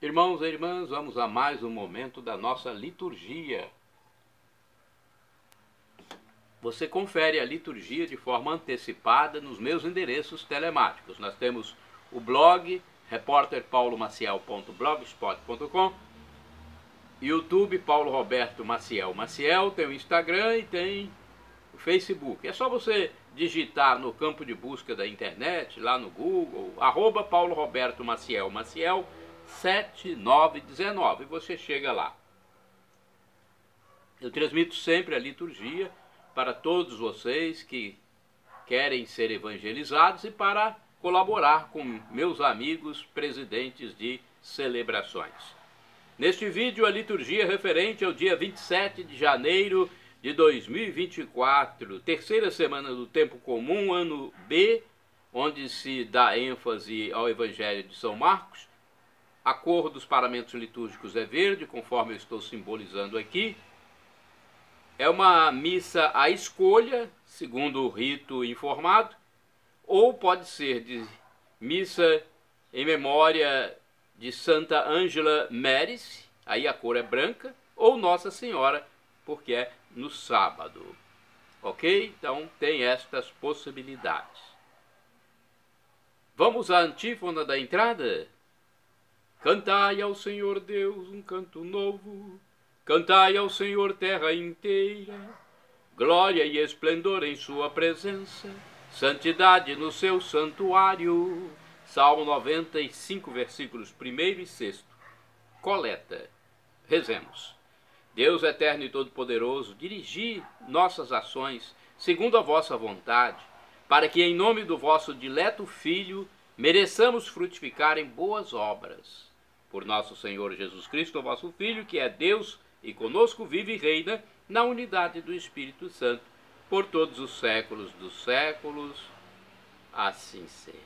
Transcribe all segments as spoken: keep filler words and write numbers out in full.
Irmãos e irmãs, vamos a mais um momento da nossa liturgia. Você confere a liturgia de forma antecipada nos meus endereços telemáticos. Nós temos o blog repórter paulo maciel ponto blogspot ponto com, YouTube Paulo Roberto Maciel Maciel, tem o Instagram e tem o Facebook. É só você digitar no campo de busca da internet, lá no Google, arroba Paulo Roberto Maciel Maciel sete nove um nove, e você chega lá. Eu transmito sempre a liturgia para todos vocês que querem ser evangelizados e para colaborar com meus amigos presidentes de celebrações. Neste vídeo, a liturgia referente ao dia vinte e sete de janeiro de dois mil e vinte e quatro, terceira semana do tempo comum, ano B, onde se dá ênfase ao Evangelho de São Marcos. A cor dos paramentos litúrgicos é verde, conforme eu estou simbolizando aqui. É uma missa à escolha, segundo o rito informado, ou pode ser de missa em memória de Santa Ângela Méris, aí a cor é branca, ou Nossa Senhora, porque é no sábado. Ok? Então tem estas possibilidades. Vamos à antífona da entrada? Cantai ao Senhor Deus um canto novo, cantai ao Senhor terra inteira, glória e esplendor em sua presença, santidade no seu santuário. Salmo noventa e cinco, versículos primeiro e sexto. Coleta. Rezemos. Deus eterno e todo-poderoso, dirigi nossas ações segundo a vossa vontade, para que em nome do vosso dileto Filho mereçamos frutificar em boas obras. Por nosso Senhor Jesus Cristo, vosso Filho, que é Deus e conosco vive e reina na unidade do Espírito Santo, por todos os séculos dos séculos. Assim seja.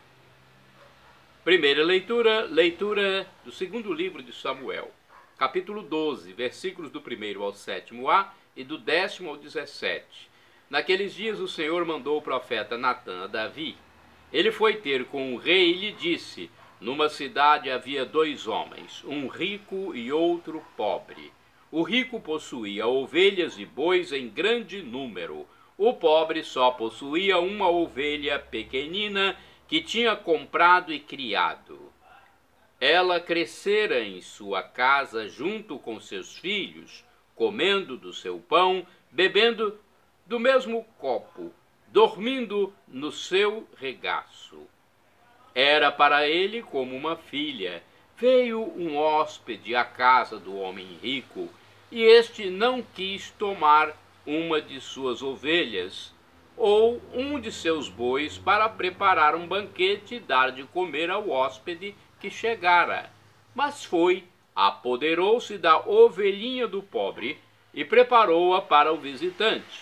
Primeira leitura, leitura do segundo livro de Samuel, capítulo doze, versículos do primeiro ao sétimo A e do décimo ao dezessete. Naqueles dias o Senhor mandou o profeta Natã a Davi. Ele foi ter com o rei e lhe disse: numa cidade havia dois homens, um rico e outro pobre. O rico possuía ovelhas e bois em grande número. O pobre só possuía uma ovelha pequenina que tinha comprado e criado. Ela crescera em sua casa junto com seus filhos, comendo do seu pão, bebendo do mesmo copo, dormindo no seu regaço. Era para ele como uma filha. Veio um hóspede à casa do homem rico, e este não quis tomar uma de suas ovelhas ou um de seus bois para preparar um banquete e dar de comer ao hóspede que chegara, mas foi, apoderou-se da ovelhinha do pobre e preparou-a para o visitante.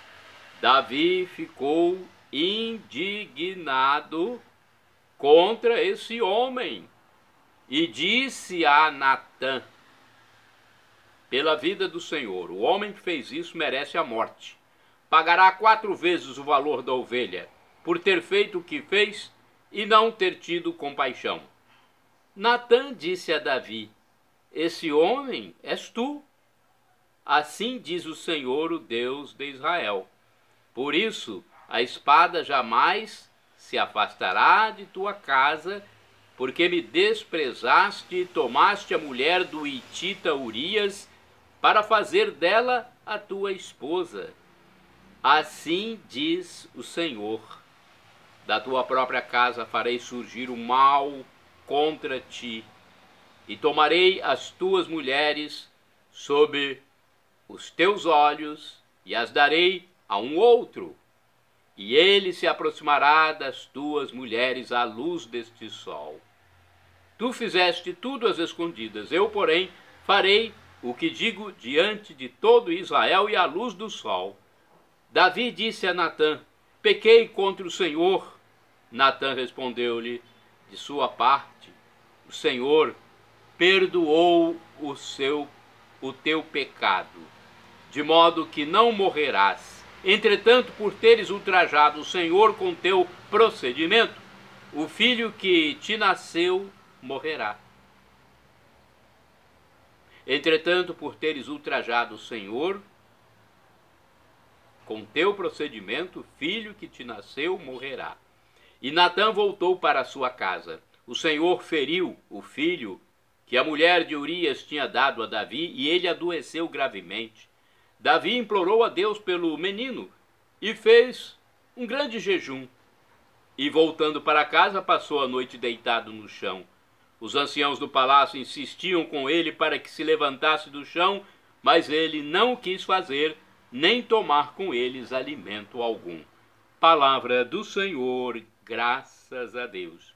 Davi ficou indignado contra esse homem e disse a Natã: pela vida do Senhor, o homem que fez isso merece a morte. Pagará quatro vezes o valor da ovelha, por ter feito o que fez e não ter tido compaixão. Natã disse a Davi: esse homem és tu. Assim diz o Senhor, o Deus de Israel: por isso a espada jamais se afastará de tua casa, porque me desprezaste e tomaste a mulher do hitita Urias para fazer dela a tua esposa. Assim diz o Senhor: da tua própria casa farei surgir o mal contra ti, e tomarei as tuas mulheres sob os teus olhos e as darei a um outro, e ele se aproximará das tuas mulheres à luz deste sol. Tu fizeste tudo às escondidas, eu, porém, farei o que digo diante de todo Israel e à luz do sol. Davi disse a Natã: pequei contra o Senhor. Natã respondeu-lhe: de sua parte, o Senhor perdoou o seu, o teu pecado, de modo que não morrerás. Entretanto, por teres ultrajado o Senhor com teu procedimento, o filho que te nasceu morrerá. Entretanto, por teres ultrajado o Senhor, com teu procedimento, o filho que te nasceu morrerá. E Natã voltou para a sua casa. O Senhor feriu o filho que a mulher de Urias tinha dado a Davi, e ele adoeceu gravemente. Davi implorou a Deus pelo menino e fez um grande jejum. E voltando para casa, passou a noite deitado no chão. Os anciãos do palácio insistiam com ele para que se levantasse do chão, mas ele não quis fazer, nem tomar com eles alimento algum. Palavra do Senhor, graças a Deus.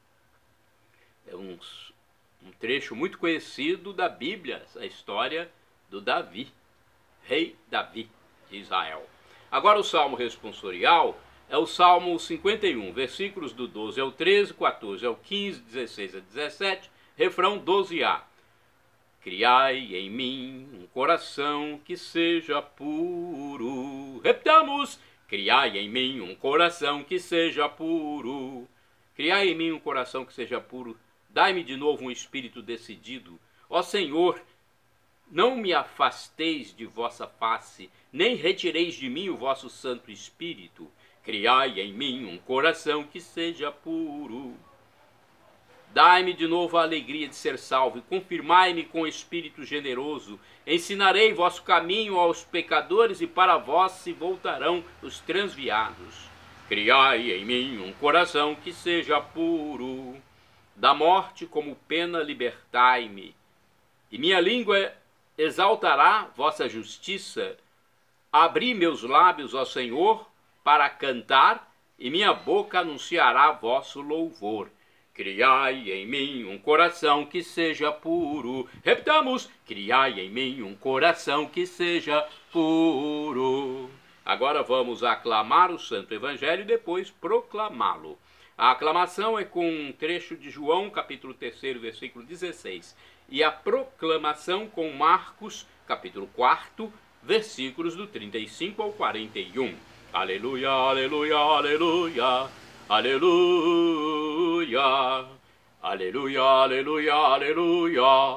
É um, um trecho muito conhecido da Bíblia, a história do Davi, rei Davi de Israel. Agora o salmo responsorial é o Salmo cinquenta e um, versículos do doze ao treze, quatorze ao quinze, dezesseis a dezessete, refrão doze a. Criai em mim um coração que seja puro. Repitamos. Criai em mim um coração que seja puro. Criai em mim um coração que seja puro. Dai-me de novo um espírito decidido. Ó Senhor, não me afasteis de vossa face, nem retireis de mim o vosso Santo Espírito. Criai em mim um coração que seja puro. Dai-me de novo a alegria de ser salvo, e confirmai-me com espírito generoso. Ensinarei vosso caminho aos pecadores, e para vós se voltarão os transviados. Criai em mim um coração que seja puro. Da morte como pena libertai-me, e minha língua exaltará vossa justiça. Abri meus lábios, ó Senhor, para cantar, e minha boca anunciará vosso louvor. Criai em mim um coração que seja puro. Repitamos. Criai em mim um coração que seja puro. Agora vamos aclamar o Santo Evangelho e depois proclamá-lo. A aclamação é com um trecho de João, capítulo três, versículo dezesseis. E a proclamação com Marcos, capítulo quatro, versículos do trinta e cinco ao quarenta e um. Aleluia, aleluia, aleluia, aleluia, aleluia, aleluia, aleluia,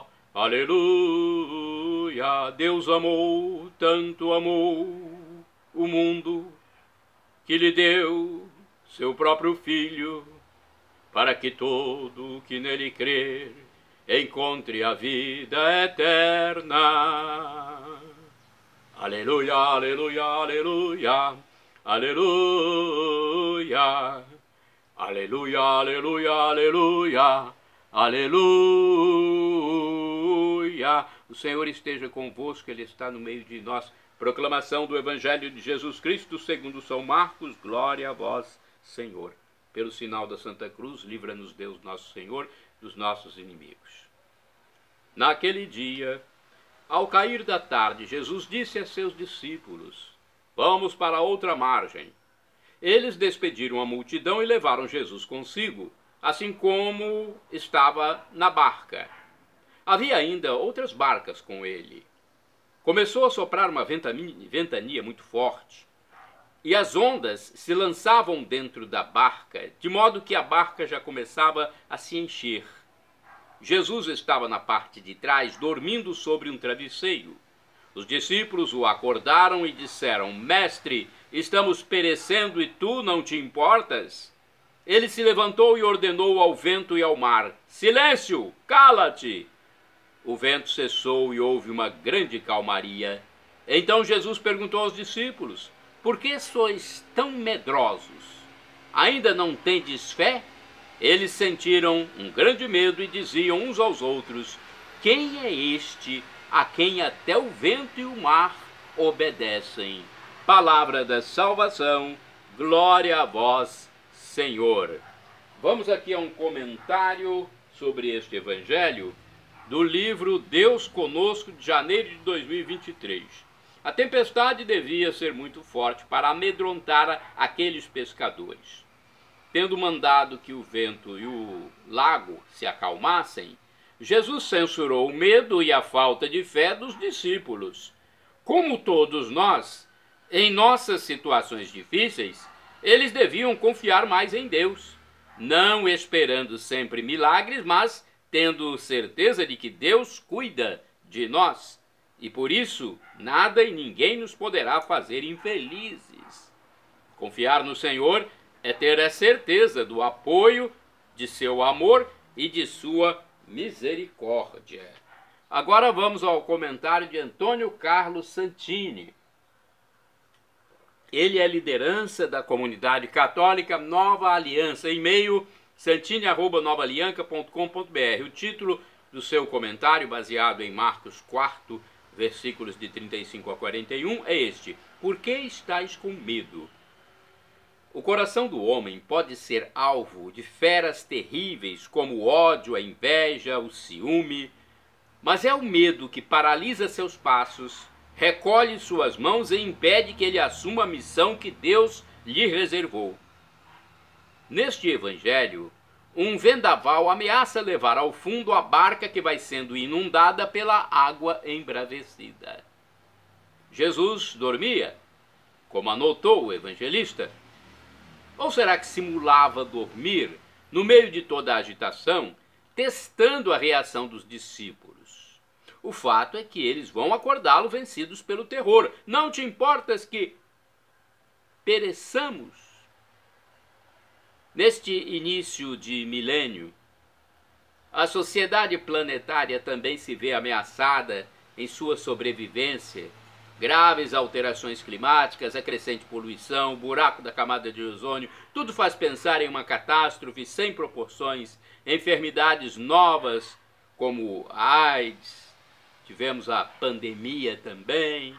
aleluia. Deus amou, tanto amou o mundo, que lhe deu seu próprio Filho, para que todo que nele crer encontre a vida eterna. Aleluia, aleluia, aleluia. Aleluia, aleluia, aleluia, aleluia, aleluia. O Senhor esteja convosco, Ele está no meio de nós. Proclamação do Evangelho de Jesus Cristo segundo São Marcos. Glória a vós, Senhor. Pelo sinal da Santa Cruz, livra-nos Deus nosso Senhor dos nossos inimigos. Naquele dia, ao cair da tarde, Jesus disse a seus discípulos: vamos para outra margem. Eles despediram a multidão e levaram Jesus consigo, assim como estava na barca. Havia ainda outras barcas com ele. Começou a soprar uma ventania muito forte, e as ondas se lançavam dentro da barca, de modo que a barca já começava a se encher. Jesus estava na parte de trás, dormindo sobre um travesseiro. Os discípulos o acordaram e disseram: Mestre, estamos perecendo e tu não te importas? Ele se levantou e ordenou ao vento e ao mar: Silêncio, cala-te! O vento cessou e houve uma grande calmaria. Então Jesus perguntou aos discípulos: Por que sois tão medrosos? Ainda não tendes fé? Eles sentiram um grande medo e diziam uns aos outros: Quem é este a quem até o vento e o mar obedecem? Palavra da salvação, glória a vós, Senhor. Vamos aqui a um comentário sobre este evangelho do livro Deus Conosco, de janeiro de dois mil e vinte e três. A tempestade devia ser muito forte para amedrontar aqueles pescadores. Tendo mandado que o vento e o lago se acalmassem, Jesus censurou o medo e a falta de fé dos discípulos. Como todos nós, em nossas situações difíceis, eles deviam confiar mais em Deus, não esperando sempre milagres, mas tendo certeza de que Deus cuida de nós, e por isso nada e ninguém nos poderá fazer infelizes. Confiar no Senhor é ter a certeza do apoio de seu amor e de sua misericórdia. Agora vamos ao comentário de Antônio Carlos Santini. Ele é liderança da comunidade católica Nova Aliança. E-mail santini arroba nova alianca ponto com ponto br. O título do seu comentário, baseado em Marcos quatro, versículos de trinta e cinco a quarenta e um, é este: Por que estáis com medo? O coração do homem pode ser alvo de feras terríveis, como o ódio, a inveja, o ciúme, mas é o medo que paralisa seus passos, recolhe suas mãos e impede que ele assuma a missão que Deus lhe reservou. Neste evangelho, um vendaval ameaça levar ao fundo a barca que vai sendo inundada pela água embravecida. Jesus dormia, como anotou o evangelista? Ou será que simulava dormir no meio de toda a agitação, testando a reação dos discípulos? O fato é que eles vão acordá-lo vencidos pelo terror. Não te importas que pereçamos? Neste início de milênio, a sociedade planetária também se vê ameaçada em sua sobrevivência. Graves alterações climáticas, a crescente poluição, o buraco da camada de ozônio, tudo faz pensar em uma catástrofe sem proporções, enfermidades novas como a AIDS, tivemos a pandemia também,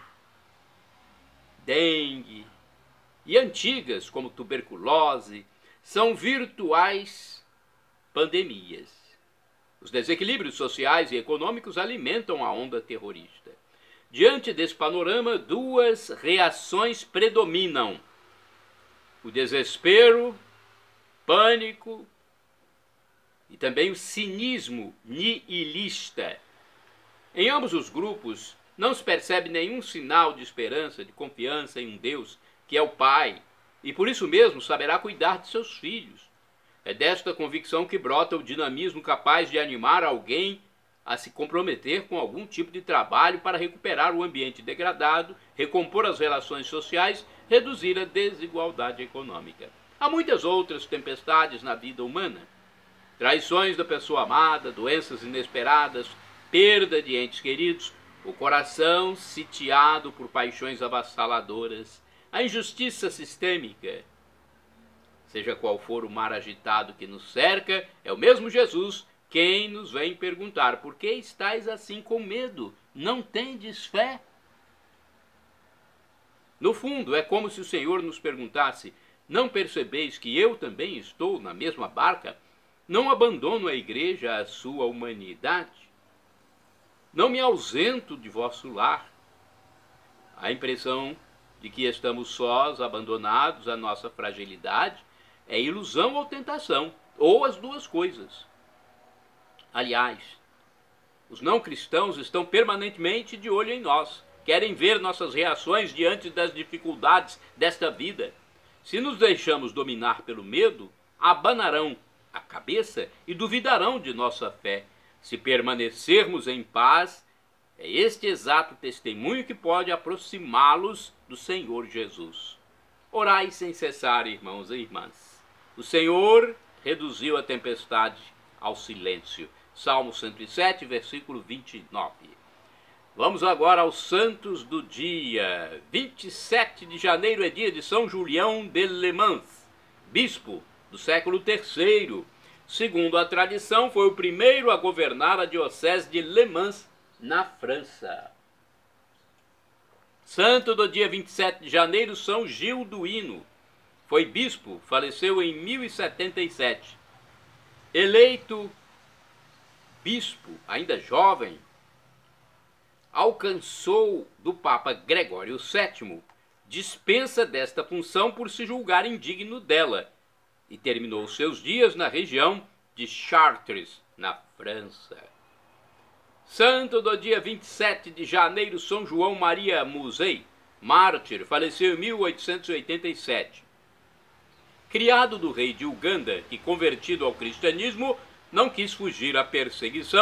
dengue, e antigas como tuberculose, são virtuais pandemias. Os desequilíbrios sociais e econômicos alimentam a onda terrorista. Diante desse panorama, duas reações predominam: o desespero, pânico e também o cinismo nihilista. Em ambos os grupos, não se percebe nenhum sinal de esperança, de confiança em um Deus que é o Pai, e por isso mesmo saberá cuidar de seus filhos. É desta convicção que brota o dinamismo capaz de animar alguém a se comprometer com algum tipo de trabalho para recuperar o ambiente degradado, recompor as relações sociais, reduzir a desigualdade econômica. Há muitas outras tempestades na vida humana: traições da pessoa amada, doenças inesperadas, perda de entes queridos, o coração sitiado por paixões avassaladoras, a injustiça sistêmica. Seja qual for o mar agitado que nos cerca, é o mesmo Jesus quem nos vem perguntar: por que estáis assim com medo? Não tendes fé? No fundo, é como se o Senhor nos perguntasse: não percebeis que eu também estou na mesma barca? Não abandono a igreja à sua humanidade? Não me ausento de vosso lar? A impressão de que estamos sós, abandonados à nossa fragilidade, é ilusão ou tentação, ou as duas coisas. Aliás, os não cristãos estão permanentemente de olho em nós, querem ver nossas reações diante das dificuldades desta vida. Se nos deixamos dominar pelo medo, abanarão a cabeça e duvidarão de nossa fé. Se permanecermos em paz, é este exato testemunho que pode aproximá-los do Senhor Jesus. Orai sem cessar, irmãos e irmãs. O Senhor reduziu a tempestade ao silêncio. Salmo cento e sete, versículo vinte e nove. Vamos agora aos santos do dia. vinte e sete de janeiro é dia de São Julião de Le Mans, bispo do século terceiro. Segundo a tradição, foi o primeiro a governar a diocese de Le Mans, na França. Santo do dia vinte e sete de janeiro, São Gilduíno. Foi bispo, faleceu em mil e setenta e sete. Eleito bispo, ainda jovem, alcançou do Papa Gregório sétimo dispensa desta função por se julgar indigno dela, e terminou seus dias na região de Chartres, na França. Santo do dia vinte e sete de janeiro, São João Maria Musei, mártir, faleceu em mil oitocentos e oitenta e sete. Criado do rei de Uganda e convertido ao cristianismo, não quis fugir à perseguição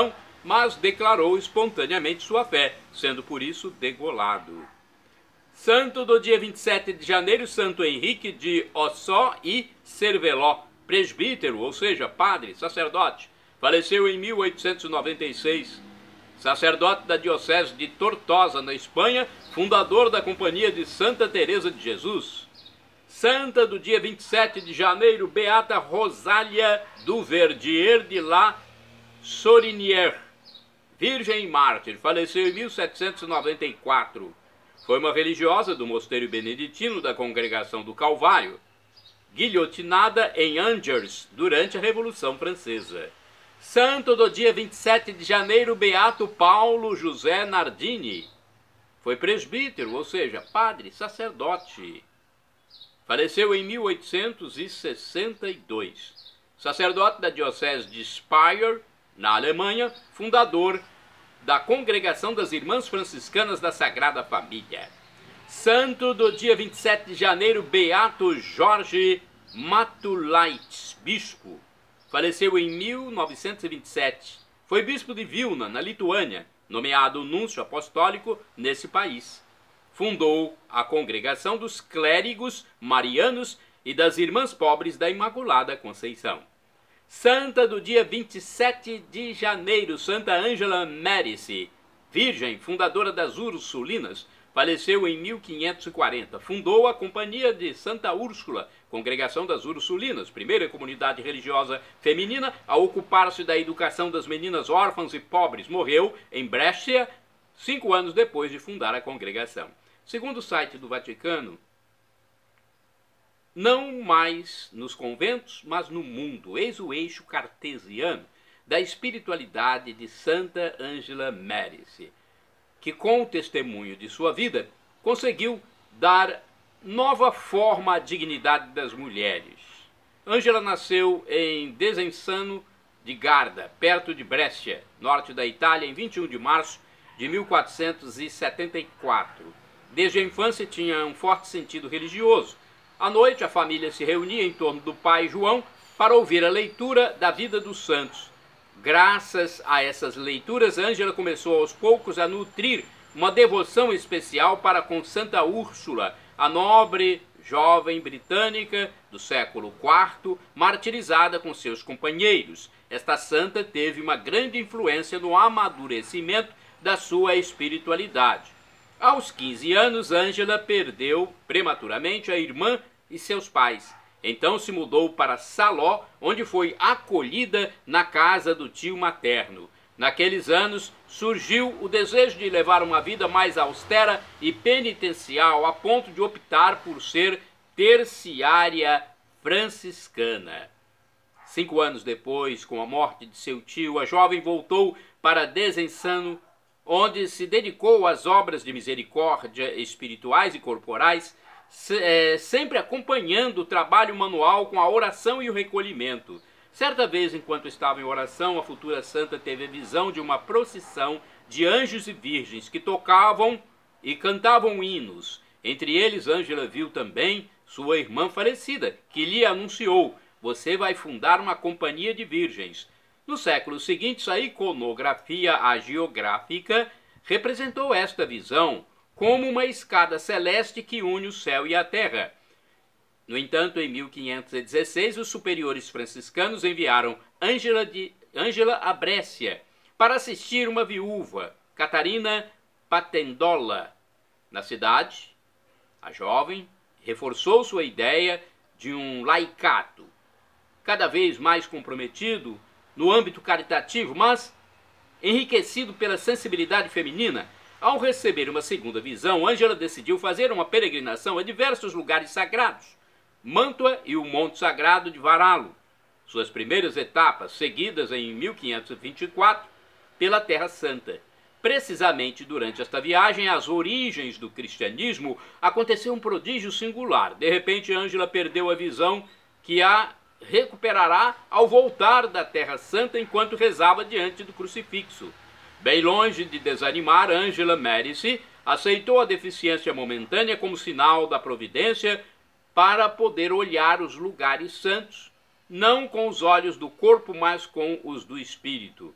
mas declarou espontaneamente sua fé, sendo por isso degolado. Santo do dia vinte e sete de janeiro, Santo Henrique de Ossó e Cerveló, presbítero, ou seja, padre, sacerdote, faleceu em mil oitocentos e noventa e seis. Sacerdote da diocese de Tortosa, na Espanha, fundador da Companhia de Santa Teresa de Jesus. Santa do dia vinte e sete de janeiro, Beata Rosália do Verdier de la Sorinière, virgem e mártir, faleceu em mil setecentos e noventa e quatro. Foi uma religiosa do mosteiro beneditino da Congregação do Calvário, guilhotinada em Angers durante a Revolução Francesa. Santo do dia vinte e sete de janeiro, Beato Paulo José Nardini. Foi presbítero, ou seja, padre, sacerdote. Faleceu em mil oitocentos e sessenta e dois. Sacerdote da diocese de Speyer, na Alemanha, fundador da Congregação das Irmãs Franciscanas da Sagrada Família. Santo do dia vinte e sete de janeiro, Beato Jorge Matulaitis, bispo. Faleceu em mil novecentos e vinte e sete. Foi bispo de Vilna, na Lituânia, nomeado núncio apostólico nesse país. Fundou a Congregação dos Clérigos Marianos e das Irmãs Pobres da Imaculada Conceição. Santa do dia vinte e sete de janeiro, Santa Ângela Mérici, virgem, fundadora das Ursulinas, faleceu em mil quinhentos e quarenta. Fundou a Companhia de Santa Úrsula, Congregação das Ursulinas, primeira comunidade religiosa feminina a ocupar-se da educação das meninas órfãs e pobres. Morreu em Brescia, cinco anos depois de fundar a congregação. Segundo o site do Vaticano, não mais nos conventos, mas no mundo. Eis o eixo cartesiano da espiritualidade de Santa Ângela Mérici, que com o testemunho de sua vida conseguiu dar nova forma à dignidade das mulheres. Ângela nasceu em Desenzano de Garda, perto de Brescia, norte da Itália, em vinte e um de março de mil quatrocentos e setenta e quatro. Desde a infância tinha um forte sentido religioso. À noite, a família se reunia em torno do pai João para ouvir a leitura da vida dos santos. Graças a essas leituras, Ângela começou aos poucos a nutrir uma devoção especial para com Santa Úrsula, a nobre jovem britânica do século quarto, martirizada com seus companheiros. Esta santa teve uma grande influência no amadurecimento da sua espiritualidade. Aos quinze anos, Ângela perdeu prematuramente a irmã e seus pais. Então se mudou para Saló, onde foi acolhida na casa do tio materno. Naqueles anos surgiu o desejo de levar uma vida mais austera e penitencial, a ponto de optar por ser terciária franciscana. Cinco anos depois, com a morte de seu tio, a jovem voltou para Desenzano, onde se dedicou às obras de misericórdia espirituais e corporais, sempre acompanhando o trabalho manual com a oração e o recolhimento. Certa vez, enquanto estava em oração, a futura santa teve a visão de uma procissão de anjos e virgens que tocavam e cantavam hinos. Entre eles, Ângela viu também sua irmã falecida, que lhe anunciou: "Você vai fundar uma companhia de virgens." No século seguinte, a iconografia hagiográfica representou esta visão como uma escada celeste que une o céu e a terra. No entanto, em mil quinhentos e dezesseis, os superiores franciscanos enviaram Ângela de Ângela a Brescia para assistir uma viúva, Catarina Patendola. Na cidade, a jovem reforçou sua ideia de um laicato, cada vez mais comprometido no âmbito caritativo, mas enriquecido pela sensibilidade feminina. Ao receber uma segunda visão, Ângela decidiu fazer uma peregrinação a diversos lugares sagrados, Mântua e o Monte Sagrado de Varallo. Suas primeiras etapas, seguidas em mil quinhentos e vinte e quatro pela Terra Santa. Precisamente durante esta viagem, às origens do cristianismo, aconteceu um prodígio singular. De repente, Ângela perdeu a visão, que a recuperará ao voltar da Terra Santa enquanto rezava diante do crucifixo. Bem longe de desanimar, Ângela Mérici aceitou a deficiência momentânea como sinal da providência para poder olhar os lugares santos, não com os olhos do corpo, mas com os do espírito.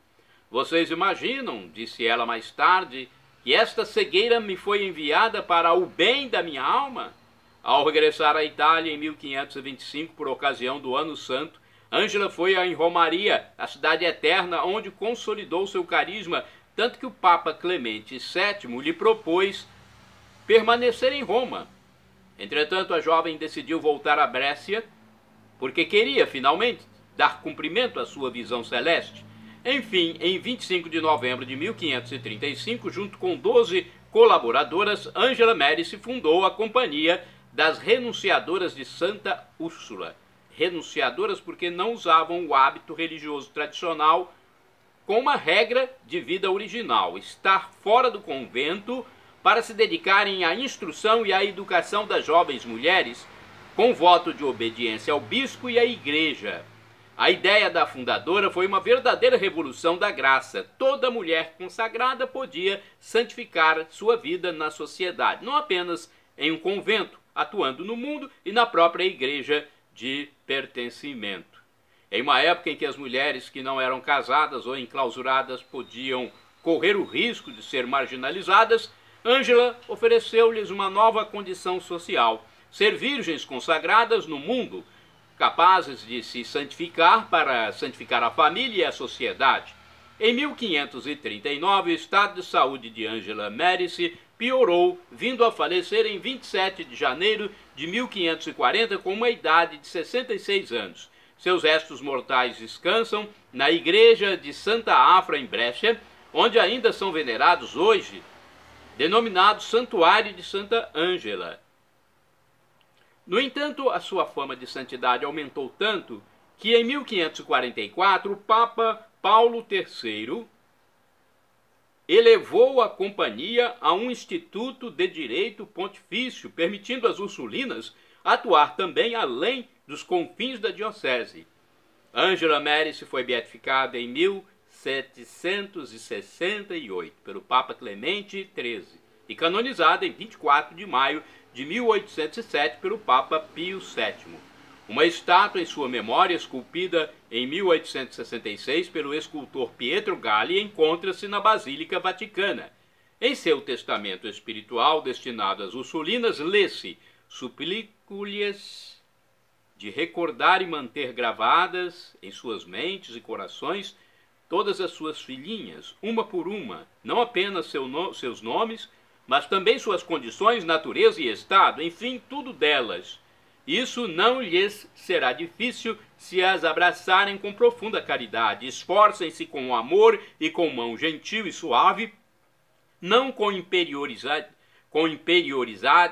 Vocês imaginam, disse ela mais tarde, que esta cegueira me foi enviada para o bem da minha alma? Ao regressar à Itália em mil quinhentos e vinte e cinco, por ocasião do Ano Santo, Ângela foi em Romaria, a cidade eterna, onde consolidou seu carisma, tanto que o Papa Clemente sétimo lhe propôs permanecer em Roma. Entretanto, a jovem decidiu voltar a Brescia, porque queria, finalmente, dar cumprimento à sua visão celeste. Enfim, em vinte e cinco de novembro de mil quinhentos e trinta e cinco, junto com doze colaboradoras, Angela Médici fundou a Companhia das Renunciadoras de Santa Úrsula. Renunciadoras porque não usavam o hábito religioso tradicional com uma regra de vida original, estar fora do convento para se dedicarem à instrução e à educação das jovens mulheres, com voto de obediência ao bispo e à igreja. A ideia da fundadora foi uma verdadeira revolução da graça. Toda mulher consagrada podia santificar sua vida na sociedade, não apenas em um convento, atuando no mundo e na própria igreja de pertencimento. Em uma época em que as mulheres que não eram casadas ou enclausuradas podiam correr o risco de ser marginalizadas, Ângela ofereceu-lhes uma nova condição social, ser virgens consagradas no mundo, capazes de se santificar para santificar a família e a sociedade. Em mil quinhentos e trinta e nove, o estado de saúde de Angela Médici piorou, vindo a falecer em vinte e sete de janeiro de mil quinhentos e quarenta com uma idade de sessenta e seis anos. Seus restos mortais descansam na igreja de Santa Afra, em Brescia, onde ainda são venerados hoje, denominado Santuário de Santa Ângela. No entanto, a sua fama de santidade aumentou tanto que em mil quinhentos e quarenta e quatro o Papa Paulo terceiro elevou a companhia a um instituto de direito pontifício, permitindo às ursulinas atuar também além dos confins da diocese. Angela Médici foi beatificada em mil setecentos e sessenta e oito pelo Papa Clemente treze e canonizada em vinte e quatro de maio de mil oitocentos e sete pelo Papa Pio sétimo. Uma estátua em sua memória, esculpida em mil oitocentos e sessenta e seis pelo escultor Pietro Galli, encontra-se na Basílica Vaticana. Em seu testamento espiritual destinado às ursulinas, lê-se: suplico-lhes de recordar e manter gravadas em suas mentes e corações todas as suas filhinhas, uma por uma, não apenas seu no, seus nomes, mas também suas condições, natureza e estado, enfim, tudo delas. Isso não lhes será difícil se as abraçarem com profunda caridade. Esforcem-se com amor e com mão gentil e suave, não com imperioridade, com imperioridade,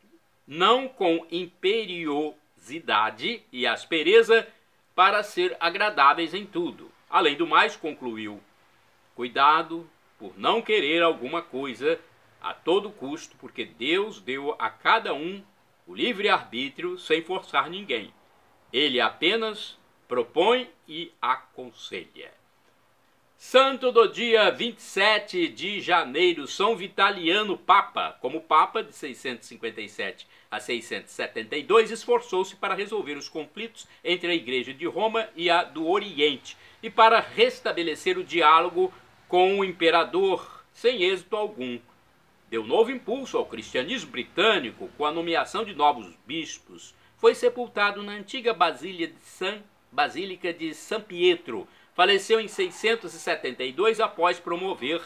não com imperiosidade e aspereza, para ser agradáveis em tudo. Além do mais, concluiu: cuidado por não querer alguma coisa a todo custo, porque Deus deu a cada um o livre-arbítrio sem forçar ninguém. Ele apenas propõe e aconselha. Santo do dia vinte e sete de janeiro, São Vitaliano Papa. Como Papa, de seiscentos e cinquenta e sete a seiscentos e setenta e dois, esforçou-se para resolver os conflitos entre a Igreja de Roma e a do Oriente e para restabelecer o diálogo com o imperador, sem êxito algum. Deu novo impulso ao cristianismo britânico com a nomeação de novos bispos. Foi sepultado na antiga Basílica de San, Basílica de São Pietro. Faleceu em seiscentos e setenta e dois após promover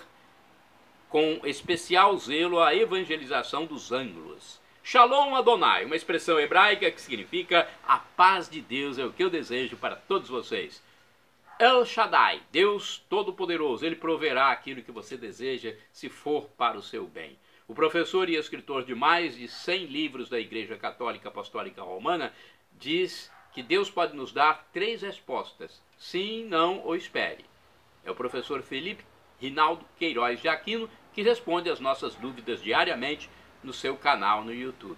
com especial zelo a evangelização dos ângulos. Shalom Adonai, uma expressão hebraica que significa a paz de Deus, é o que eu desejo para todos vocês. El Shaddai, Deus Todo-Poderoso, Ele proverá aquilo que você deseja, se for para o seu bem. O professor e escritor de mais de cem livros da Igreja Católica Apostólica Romana diz que Deus pode nos dar três respostas: sim, não ou espere. É o professor Felipe Rinaldo Queiroz de Aquino que responde às nossas dúvidas diariamente no seu canal no YouTube.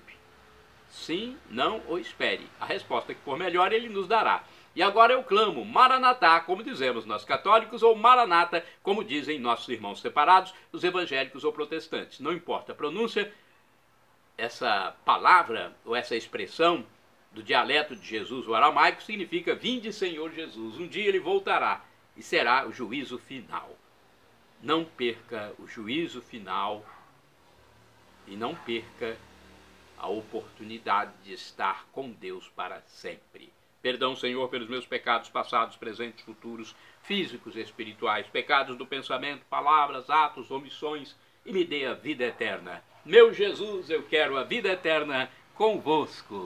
Sim, não ou espere. A resposta que for melhor Ele nos dará. E agora eu clamo Maranatá, como dizemos nós católicos, ou Maranata, como dizem nossos irmãos separados, os evangélicos ou protestantes. Não importa a pronúncia, essa palavra ou essa expressão do dialeto de Jesus, o aramaico, significa: vinde, Senhor Jesus. Um dia Ele voltará e será o juízo final. Não perca o juízo final e não perca a oportunidade de estar com Deus para sempre. Perdão, Senhor, pelos meus pecados passados, presentes, futuros, físicos e espirituais, pecados do pensamento, palavras, atos, omissões, e me dê a vida eterna. Meu Jesus, eu quero a vida eterna convosco.